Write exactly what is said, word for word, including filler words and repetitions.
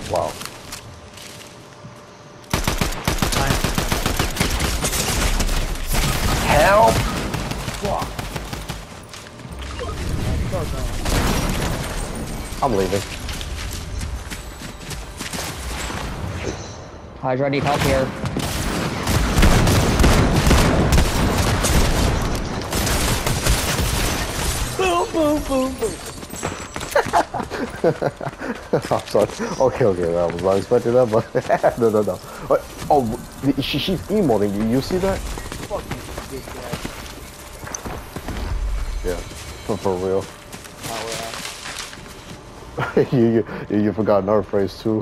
Wow. Help! Fuck. I'm leaving. Hydra, I need help here. Boom, boom, boom, boom. I'm sorry. Okay, okay, I was not expecting that, but no, no, no. What? Oh, she, she's emoting. You, you see that? Fuck you, big guy. Yeah, for, for real. Oh, well. you, you you forgot another phrase too.